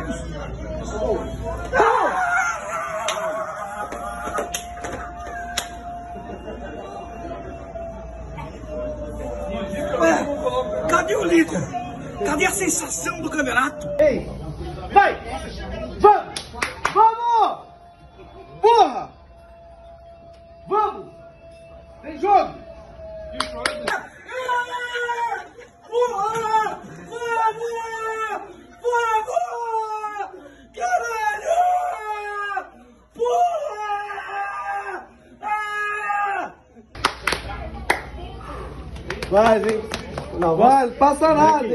Ué, cadê o líder? Cadê a sensação do campeonato? Ei, vai! Vamos! Vamos! Porra! Vamos! Tem jogo! Porra! Vamos! Vamos! Caralho! Porra! Vai, vem! Não, vai, passa nada!